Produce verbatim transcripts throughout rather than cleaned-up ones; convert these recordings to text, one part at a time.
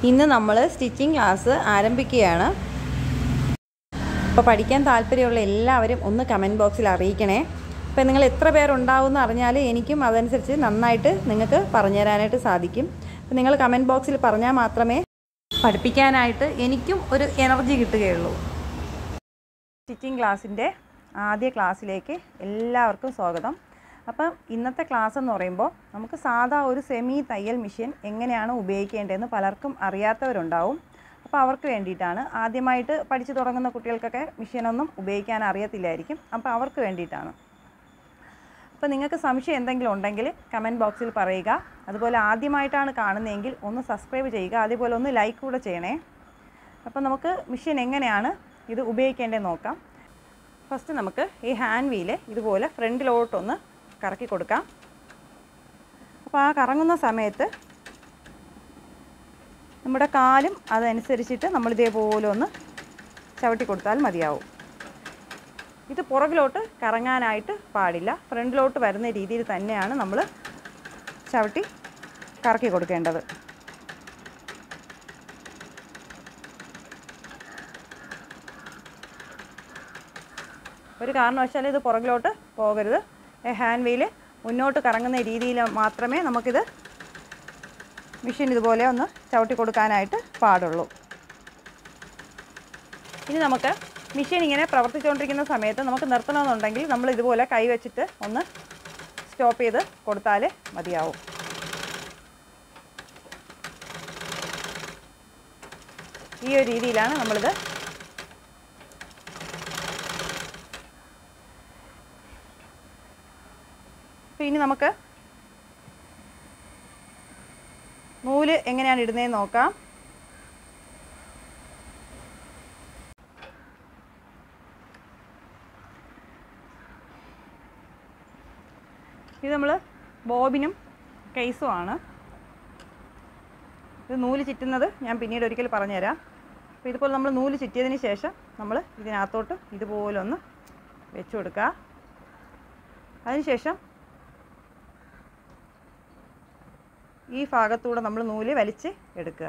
ഇന്ന് നമ്മൾ stitching class ആരംഭിക്കുകയാണ്. അപ്പോൾ പഠിക്കാൻ താല്പര്യമുള്ള എല്ലാവരും ഒന്ന് കമൻറ്റ് ബോക്സിൽ അറിയിക്കണേ. അപ്പോൾ നിങ്ങൾ എത്ര പേരുണ്ടാവുമെന്ന് അറിഞ്ഞാൽ എനിക്കും അതനുസരിച്ച് നന്നായിട്ട് നിങ്ങൾക്ക് പറഞ്ഞു തരാനായിട്ട് സാധിക്കും. അപ്പോൾ നിങ്ങൾ കമൻറ്റ് ബോക്സിൽ പറഞ്ഞാൽ മാത്രമേ പഠിപ്പിക്കാനായിട്ട് എനിക്കും ഒരു എനർജി കിട്ടുകയുള്ളൂ. സ്റ്റിച്ചിങ് ക്ലാസ്സിൻ്റെ ആദ്യ ക്ലാസ്സിലേക്ക് എല്ലാവർക്കും സ്വാഗതം. അപ്പം ഇന്നത്തെ ക്ലാസ് എന്ന് പറയുമ്പോൾ നമുക്ക് സാധാ ഒരു സെമി തയ്യൽ മെഷീൻ എങ്ങനെയാണ് ഉപയോഗിക്കേണ്ടതെന്ന് പലർക്കും അറിയാത്തവരുണ്ടാവും. അപ്പോൾ അവർക്ക് വേണ്ടിയിട്ടാണ്. ആദ്യമായിട്ട് പഠിച്ചു തുടങ്ങുന്ന കുട്ടികൾക്കൊക്കെ മെഷീനൊന്നും ഉപയോഗിക്കാൻ അറിയത്തില്ലായിരിക്കും. അപ്പോൾ അവർക്ക് വേണ്ടിയിട്ടാണ്. അപ്പോൾ നിങ്ങൾക്ക് സംശയം എന്തെങ്കിലും ഉണ്ടെങ്കിൽ കമൻറ്റ് ബോക്സിൽ പറയുക. അതുപോലെ ആദ്യമായിട്ടാണ് കാണുന്നതെങ്കിൽ ഒന്ന് സബ്സ്ക്രൈബ് ചെയ്യുക. അതേപോലെ ഒന്ന് ലൈക്ക് കൂടെ ചെയ്യണേ. അപ്പോൾ നമുക്ക് മെഷീൻ എങ്ങനെയാണ് ഇത് ഉപയോഗിക്കേണ്ടതെന്ന് നോക്കാം. ഫസ്റ്റ് നമുക്ക് ഈ ഹാൻഡ് വീല് ഇതുപോലെ ഫ്രണ്ടിലോട്ടൊന്ന് കറക്കി കൊടുക്കാം. അപ്പോൾ ആ കറങ്ങുന്ന സമയത്ത് നമ്മുടെ കാലും അതനുസരിച്ചിട്ട് നമ്മൾ ഇതേപോലെ ഒന്ന് ചവിട്ടി കൊടുത്താൽ മതിയാവും. ഇത് പുറകിലോട്ട് കറങ്ങാനായിട്ട് പാടില്ല. ഫ്രണ്ടിലോട്ട് വരുന്ന രീതിയിൽ തന്നെയാണ് നമ്മൾ ചവിട്ടി കറക്കി കൊടുക്കേണ്ടത്. ഒരു കാരണവശാലും ഇത് പുറകിലോട്ട് പോകരുത്. ഹാൻഡ് വീല് മുന്നോട്ട് കറങ്ങുന്ന രീതിയിൽ മാത്രമേ നമുക്കിത് മെഷീൻ ഇതുപോലെ ഒന്ന് ചവിട്ടി കൊടുക്കാനായിട്ട് പാടുള്ളൂ. ഇനി നമുക്ക് മെഷീൻ ഇങ്ങനെ പ്രവർത്തിച്ചുകൊണ്ടിരിക്കുന്ന സമയത്ത് നമുക്ക് നിർത്തണമെന്നുണ്ടെങ്കിൽ നമ്മൾ ഇതുപോലെ കൈ വെച്ചിട്ട് ഒന്ന് സ്റ്റോപ്പ് ചെയ്ത് കൊടുത്താൽ മതിയാവും. ഈ ഒരു രീതിയിലാണ് നമ്മളിത് ഇനി നമുക്ക് നൂല് എങ്ങനെയാണ് ഇടുന്നതെന്ന് നോക്കാം. ഇത് നമ്മൾ ബോബിനും കേസുമാണ്. ഇത് നൂല് ചുറ്റുന്നത് ഞാൻ പിന്നീട് ഒരിക്കൽ പറഞ്ഞുതരാം. അപ്പോൾ ഇതുപോലെ നമ്മൾ നൂല് ചുറ്റിയതിന് ശേഷം നമ്മൾ ഇതിനകത്തോട്ട് ഇതുപോലെ ഒന്ന് വെച്ച് കൊടുക്കുക. അതിനുശേഷം ഈ ഭാഗത്തൂടെ നമ്മൾ നൂല് വലിച്ച് എടുക്കുക.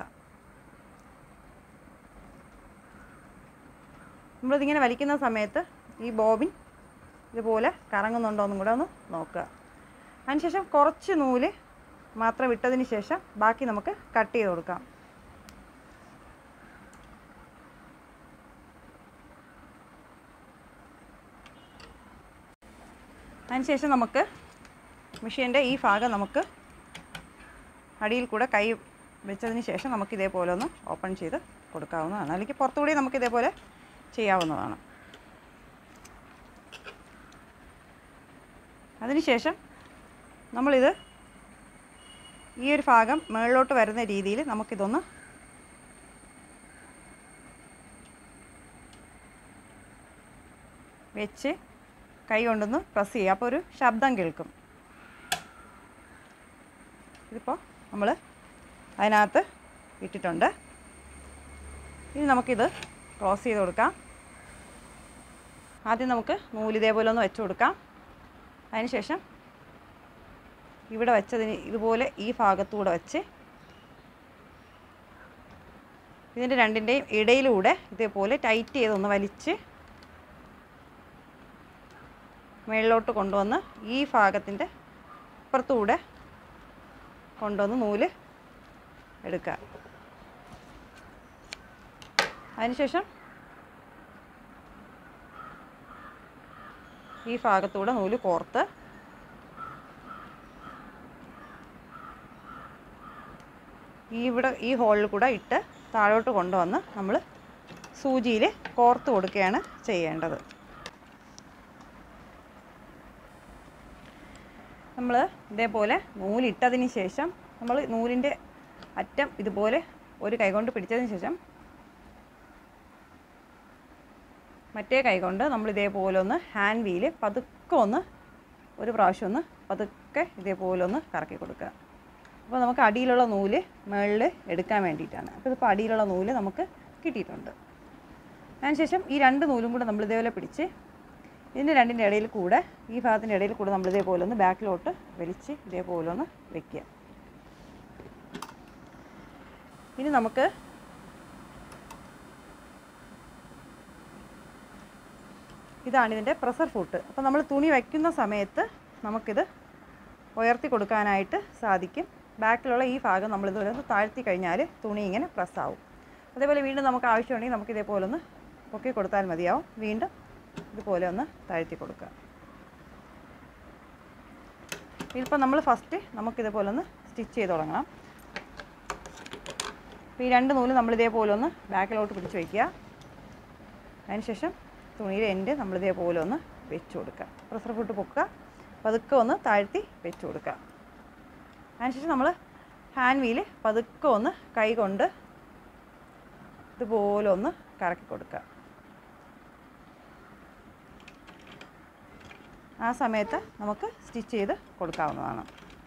നമ്മളിതിങ്ങനെ വലിക്കുന്ന സമയത്ത് ഈ ബോബിൻ ഇതുപോലെ കറങ്ങുന്നുണ്ടോ എന്നും കൂടെ ഒന്ന് നോക്കുക. അതിനുശേഷം കുറച്ച് നൂല് മാത്രം വിട്ടതിന് ശേഷം ബാക്കി നമുക്ക് കട്ട് ചെയ്ത് കൊടുക്കാം. അതിനുശേഷം നമുക്ക് മെഷീൻ്റെ ഈ ഭാഗം നമുക്ക് അടിയിൽ കൂടെ കൈ വെച്ചതിന് ശേഷം നമുക്ക് ഇതേപോലെ ഒന്ന് ഓപ്പൺ ചെയ്ത് കൊടുക്കാവുന്നതാണ്. അല്ലെങ്കിൽ പുറത്തുകൂടി നമുക്ക് ഇതേപോലെ ചെയ്യാവുന്നതാണ്. അതിനുശേഷം നമ്മളിത് ഈ ഒരു ഭാഗം മുകളിലോട്ട് വരുന്ന രീതിയിൽ നമുക്കിതൊന്ന് വെച്ച് കൈ കൊണ്ടൊന്ന് പ്രസ് ചെയ്യുക. അപ്പോൾ ഒരു ശബ്ദം കേൾക്കും. ഇതിപ്പോൾ നമ്മൾ അതിനകത്ത് ഇട്ടിട്ടുണ്ട്. ഇനി നമുക്കിത് ക്ലോസ് ചെയ്ത് കൊടുക്കാം. ആദ്യം നമുക്ക് നൂല് ഇതേപോലെ ഒന്ന് വെച്ച് കൊടുക്കാം. അതിനുശേഷം ഇവിടെ വെച്ചതിന് ഇതുപോലെ ഈ ഭാഗത്തൂടെ വെച്ച് ഇതിൻ്റെ രണ്ടിൻ്റെയും ഇടയിലൂടെ ഇതേപോലെ ടൈറ്റ് ചെയ്തൊന്ന് വലിച്ച് മുകളിലോട്ട് കൊണ്ടുവന്ന് ഈ ഭാഗത്തിൻ്റെ അപ്പുറത്തൂടെ കൊണ്ടുവന്ന് നൂല് എടുക്കുക. അതിനുശേഷം ഈ ഭാഗത്തൂടെ നൂല് കോർത്ത് ഇവിടെ ഈ ഹോളിൽ കൂടെ ഇട്ട് താഴോട്ട് കൊണ്ടുവന്ന് നമ്മൾ സൂചിയിൽ കോർത്ത് കൊടുക്കുകയാണ് ചെയ്യേണ്ടത്. നമ്മൾ ഇതേപോലെ നൂലിട്ടതിന് ശേഷം നമ്മൾ നൂലിൻ്റെ അറ്റം ഇതുപോലെ ഒരു കൈകൊണ്ട് പിടിച്ചതിന് ശേഷം മറ്റേ കൈകൊണ്ട് നമ്മൾ ഇതേപോലെ ഒന്ന് ഹാൻഡ് വീല് പതുക്കെ ഒന്ന് ഒരു പ്രാവശ്യം ഒന്ന് പതുക്കെ ഇതേപോലെ ഒന്ന് കറക്കി കൊടുക്കുക. അപ്പോൾ നമുക്ക് അടിയിലുള്ള നൂല് മുകളിൽ എടുക്കാൻ വേണ്ടിയിട്ടാണ്. അപ്പോൾ ഇതിപ്പോൾ അടിയിലുള്ള നൂല് നമുക്ക് കിട്ടിയിട്ടുണ്ട്. അതിനുശേഷം ഈ രണ്ട് നൂലും കൂടെ നമ്മൾ ഇതേപോലെ പിടിച്ച് ഇതിൻ്റെ രണ്ടിൻ്റെ ഇടയിൽ കൂടെ ഈ ഭാഗത്തിൻ്റെ ഇടയിൽ കൂടെ നമ്മൾ ഇതേപോലെ ഒന്ന് ബാക്കിലോട്ട് വലിച്ച് ഇതേപോലെ ഒന്ന് വയ്ക്കുക. ഇനി നമുക്ക് ഇതാണ് ഇതിൻ്റെ പ്രഷർ ഫുട്ട്. അപ്പോൾ നമ്മൾ തുണി വയ്ക്കുന്ന സമയത്ത് നമുക്കിത് ഉയർത്തി കൊടുക്കാനായിട്ട് സാധിക്കും. ബാക്കിലുള്ള ഈ ഭാഗം നമ്മളിതുപോലെ ഒന്ന് താഴ്ത്തി കഴിഞ്ഞാൽ തുണി ഇങ്ങനെ പ്രസ്സാവും. അതേപോലെ വീണ്ടും നമുക്ക് ആവശ്യമുണ്ടെങ്കിൽ നമുക്ക് ഇതേപോലെ ഒന്ന് പൊക്കി കൊടുത്താൽ മതിയാവും. വീണ്ടും ഇതുപോലെ ഒന്ന് താഴ്ത്തി കൊടുക്കുക. ഇതിപ്പോൾ നമ്മൾ ഫസ്റ്റ് നമുക്കിതേപോലെ ഒന്ന് സ്റ്റിച്ച് ചെയ്ത് തുടങ്ങണം. അപ്പോൾ ഈ രണ്ട് നൂല് നമ്മളിതേപോലെ ഒന്ന് ബാക്കിലോട്ട് പിടിച്ച് വയ്ക്കുക. അതിനുശേഷം തുണിയുടെ എൻഡ് നമ്മളിതേപോലെ ഒന്ന് വെച്ച് കൊടുക്കുക. പ്രഷർ ഫുട്ട് പൊക്കുക, പതുക്കെ ഒന്ന് താഴ്ത്തി വെച്ച് കൊടുക്കുക. അതിനുശേഷം നമ്മൾ ഹാൻഡ് വീല് പതുക്കെ ഒന്ന് കൈ കൊണ്ട് ഇതുപോലെ ഒന്ന് കറക്കി കൊടുക്കുക. ആ സമയത്ത് നമുക്ക് സ്റ്റിച്ച് ചെയ്ത് കൊടുക്കാവുന്നതാണ്.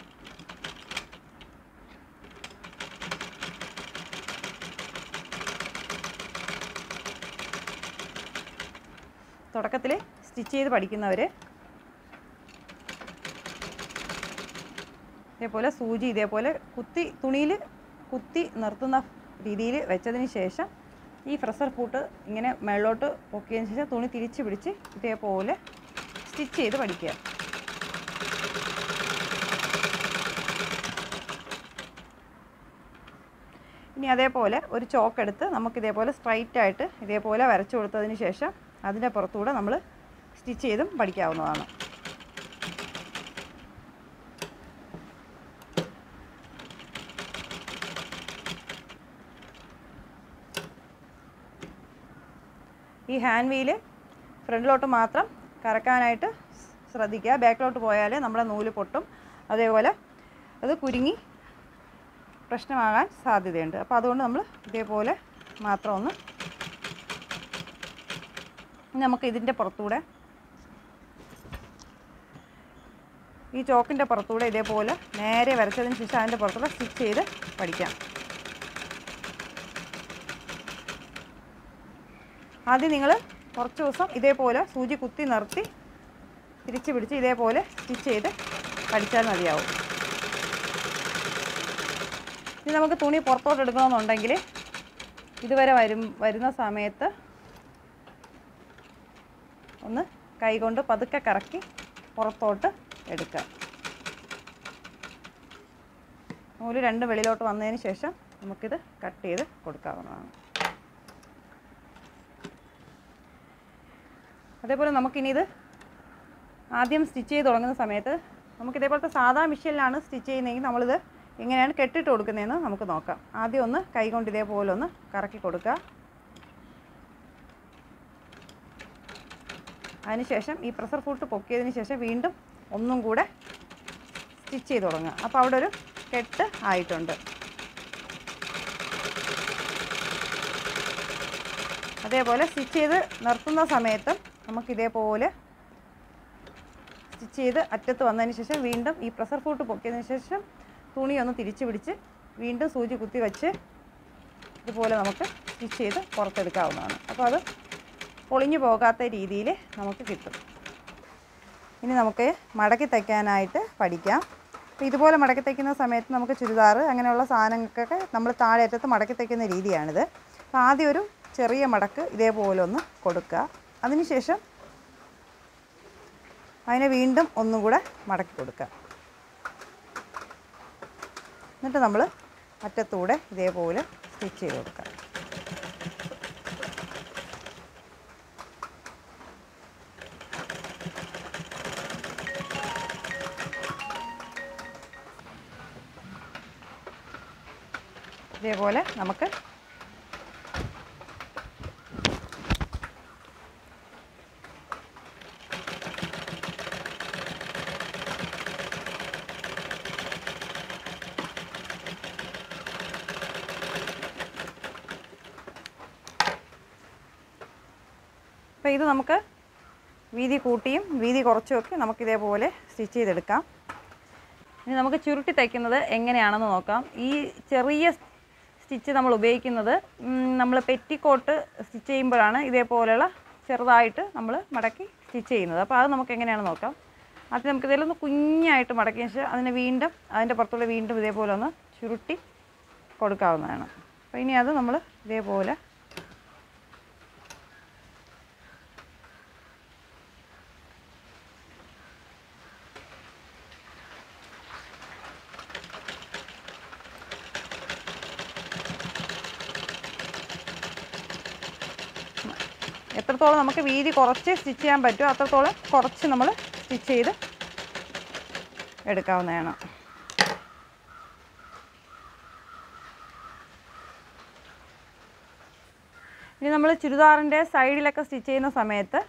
തുടക്കത്തിൽ സ്റ്റിച്ച് ചെയ്ത് പഠിക്കുന്നവർ ഇതേപോലെ സൂചി ഇതേപോലെ കുത്തി തുണിയിൽ കുത്തി നിർത്തുന്ന രീതിയിൽ വെച്ചതിന് ശേഷം ഈ പ്രഷർ ഫുട്ട് ഇങ്ങനെ മേളോട്ട് പൊക്കിയതിന് ശേഷം തുണി തിരിച്ച് പിടിച്ച് ഇതേപോലെ സ്റ്റിച്ച് ചെയ്ത് പഠിക്കുക. ഇനി അതേപോലെ ഒരു ചോക്കെടുത്ത് നമുക്കിതേപോലെ സ്ട്രൈറ്റായിട്ട് ഇതേപോലെ വരച്ചു കൊടുത്തതിന് ശേഷം അതിൻ്റെ പുറത്തൂടെ നമ്മൾ സ്റ്റിച്ച് ചെയ്തും പഠിക്കാവുന്നതാണ്. ഈ ഹാൻഡ് വീല് ഫ്രണ്ടിലോട്ട് മാത്രം കറക്കാനായിട്ട് ശ്രദ്ധിക്കുക. ബാക്കിലോട്ട് പോയാൽ നമ്മുടെ നൂല് പൊട്ടും, അതേപോലെ അത് കുരുങ്ങി പ്രശ്നമാകാൻ സാധ്യതയുണ്ട്. അപ്പോൾ അതുകൊണ്ട് നമ്മൾ ഇതേപോലെ മാത്രം ഒന്ന് നമുക്ക് ഇതിൻ്റെ പുറത്തൂടെ ഈ ചോക്കിൻ്റെ പുറത്തൂടെ ഇതേപോലെ നേരെ വരച്ചതിന് ശേഷം അതിൻ്റെ പുറത്തൂടെ സ്റ്റിച്ച് ചെയ്ത് പഠിക്കാം. ആദ്യം നിങ്ങൾ കുറച്ച് ദിവസം ഇതേപോലെ സൂചി കുത്തി നിർത്തി തിരിച്ച് പിടിച്ച് ഇതേപോലെ സ്റ്റിച്ച് ചെയ്ത് പഠിച്ചാൽ മതിയാവും. ഇനി നമുക്ക് തുണി പുറത്തോട്ട് എടുക്കണമെന്നുണ്ടെങ്കിൽ ഇതുവരെ വരും വരുന്ന സമയത്ത് ഒന്ന് കൈകൊണ്ട് പതുക്കെ കറക്കി പുറത്തോട്ട് എടുക്കുക. നൂല് രണ്ട് വെളിയിലോട്ട് വന്നതിന് ശേഷം നമുക്കിത് കട്ട് ചെയ്ത് കൊടുക്കാവുന്നതാണ്. അതേപോലെ നമുക്കിനി ഇത് ആദ്യം സ്റ്റിച്ച് ചെയ്ത് തുടങ്ങുന്ന സമയത്ത് നമുക്കിതേപോലത്തെ സാധാ മെഷീനിലാണ് സ്റ്റിച്ച് ചെയ്യുന്നതെങ്കിൽ നമ്മളിത് എങ്ങനെയാണ് കെട്ടിട്ട് കൊടുക്കുന്നതെന്ന് നമുക്ക് നോക്കാം. ആദ്യം ഒന്ന് കൈ കൊണ്ട് ഇതേപോലെ ഒന്ന് കറക്കി കൊടുക്കുക. അതിനുശേഷം ഈ പ്രഷർ ഫുട്ട് പൊക്കിയതിന് ശേഷം വീണ്ടും ഒന്നും കൂടെ സ്റ്റിച്ച് ചെയ്ത് തുടങ്ങുക. അപ്പോൾ അവിടെ ഒരു കെട്ട് ആയിട്ടുണ്ട്. അതേപോലെ സ്റ്റിച്ച് ചെയ്ത് നിർത്തുന്ന സമയത്ത് നമുക്കിതേപോലെ സ്റ്റിച്ച് ചെയ്ത് അറ്റത്ത് വന്നതിന് ശേഷം വീണ്ടും ഈ പ്രഷർ ഫുട്ട് പൊക്കിയതിന് ശേഷം തുണി ഒന്ന് തിരിച്ച് പിടിച്ച് വീണ്ടും സൂചി കുത്തി വെച്ച് ഇതുപോലെ നമുക്ക് സ്റ്റിച്ച് ചെയ്ത് പുറത്തെടുക്കാവുന്നതാണ്. അപ്പോൾ അത് പൊളിഞ്ഞു പോകാത്ത രീതിയിൽ നമുക്ക് കിട്ടും. ഇനി നമുക്ക് മടക്കി തയ്ക്കാനായിട്ട് പഠിക്കാം. അപ്പോൾ ഇതുപോലെ മടക്കി തയ്ക്കുന്ന സമയത്ത് നമുക്ക് ചുരിദാർ അങ്ങനെയുള്ള സാധനങ്ങൾക്കൊക്കെ നമ്മൾ താഴെ അറ്റത്ത് മടക്കി തയ്ക്കുന്ന രീതിയാണിത്. അപ്പോൾ ആദ്യം ഒരു ചെറിയ മടക്ക് ഇതേപോലെ ഒന്ന് കൊടുക്കുക. അതിനുശേഷം അതിനെ വീണ്ടും ഒന്നും കൂടെ മടക്കി കൊടുക്കുക. എന്നിട്ട് നമ്മൾ അറ്റത്തൂടെ ഇതേപോലെ സ്റ്റിച്ച് ചെയ്ത് കൊടുക്കുക. ഇതേപോലെ നമുക്ക് അപ്പോൾ ഇത് നമുക്ക് വീതി കൂട്ടിയും വീതി കുറച്ചുമൊക്കെ നമുക്കിതേപോലെ സ്റ്റിച്ച് ചെയ്തെടുക്കാം. ഇനി നമുക്ക് ചുരുട്ടി തയ്ക്കുന്നത് എങ്ങനെയാണെന്ന് നോക്കാം. ഈ ചെറിയ സ്റ്റിച്ച് നമ്മൾ ഉപയോഗിക്കുന്നത് നമ്മൾ പെറ്റിക്കോട്ട് സ്റ്റിച്ച് ചെയ്യുമ്പോഴാണ് ഇതേപോലെയുള്ള ചെറുതായിട്ട് നമ്മൾ മടക്കി സ്റ്റിച്ച് ചെയ്യുന്നത്. അപ്പോൾ അത് നമുക്ക് എങ്ങനെയാണെന്ന് നോക്കാം. ആദ്യം നമുക്ക് ഇതിലൊന്ന് കുഞ്ഞായിട്ട് മടക്കിയ ശേഷം അതിനെ വീണ്ടും അതിൻ്റെ പുറത്തുള്ള വീണ്ടും ഇതേപോലെ ഒന്ന് ചുരുട്ടി കൊടുക്കാവുന്നതാണ്. അപ്പോൾ ഇനി അത് നമ്മൾ ഇതേപോലെ എത്രത്തോളം നമുക്ക് വീതി കുറച്ച് സ്റ്റിച്ച് ചെയ്യാൻ പറ്റുമോ അത്രത്തോളം കുറച്ച് നമ്മൾ സ്റ്റിച്ച് ചെയ്ത് എടുക്കാവുന്നതാണ്. ഇനി നമ്മൾ ചുരിദാറിൻ്റെ സൈഡിലൊക്കെ സ്റ്റിച്ച് ചെയ്യുന്ന സമയത്ത്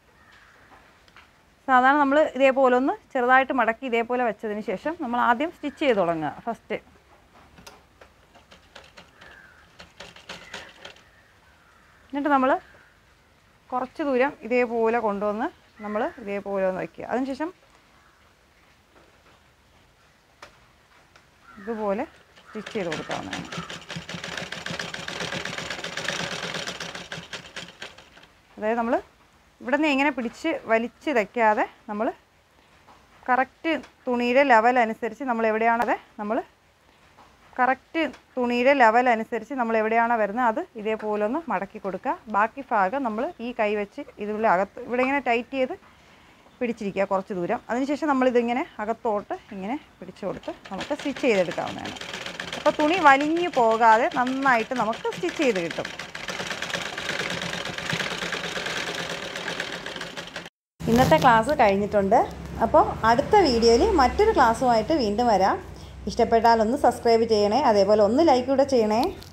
സാധാരണ നമ്മൾ ഇതേപോലെ ഒന്ന് ചെറുതായിട്ട് മടക്കി ഇതേപോലെ വെച്ചതിന് ശേഷം നമ്മൾ ആദ്യം സ്റ്റിച്ച് ചെയ്ത് തുടങ്ങുക. ഫസ്റ്റ് എന്നിട്ട് നമ്മൾ കുറച്ച് ദൂരം ഇതേപോലെ കൊണ്ടുവന്ന് നമ്മൾ ഇതേപോലെ ഒന്ന് വയ്ക്കുക. അതിനുശേഷം ഇതുപോലെ സ്റ്റിച്ച് ചെയ്ത് കൊടുക്കാവുന്നതാണ്. അതായത് നമ്മൾ ഇവിടെ നിന്ന് ഇങ്ങനെ പിടിച്ച് വലിച്ച് വയ്ക്കാതെ നമ്മൾ കറക്റ്റ് തുണിയുടെ ലെവൽ അനുസരിച്ച് നമ്മൾ എവിടെയാണത് നമ്മൾ കറക്റ്റ് തുണിയുടെ ലെവൽ അനുസരിച്ച് നമ്മൾ എവിടെയാണോ വരുന്നത് അത് ഇതേപോലെ ഒന്ന് മടക്കി കൊടുക്കുക. ബാക്കി ഭാഗം നമ്മൾ ഈ കൈ വെച്ച് ഇതിൻ്റെ അകത്ത് ഇവിടെ ഇങ്ങനെ ടൈറ്റ് ചെയ്ത് പിടിച്ചിരിക്കുക കുറച്ച് ദൂരം. അതിനുശേഷം നമ്മളിതിങ്ങനെ അകത്തോട്ട് ഇങ്ങനെ പിടിച്ചു കൊടുത്ത് നമുക്ക് സ്റ്റിച്ച് ചെയ്തെടുക്കാവുന്നതാണ്. അപ്പോൾ തുണി വലിഞ്ഞു പോകാതെ നന്നായിട്ട് നമുക്ക് സ്റ്റിച്ച് ചെയ്ത് കിട്ടും. ഇന്നത്തെ ക്ലാസ് കഴിഞ്ഞിട്ടുണ്ട്. അപ്പോൾ അടുത്ത വീഡിയോയിൽ മറ്റൊരു ക്ലാസ്സുമായിട്ട് വീണ്ടും വരാം. ഇഷ്ടപ്പെട്ടാൽ ഒന്ന് സബ്സ്ക്രൈബ് ചെയ്യണേ, അതേപോലെ ഒന്ന് ലൈക്ക് കൂടെ ചെയ്യണേ.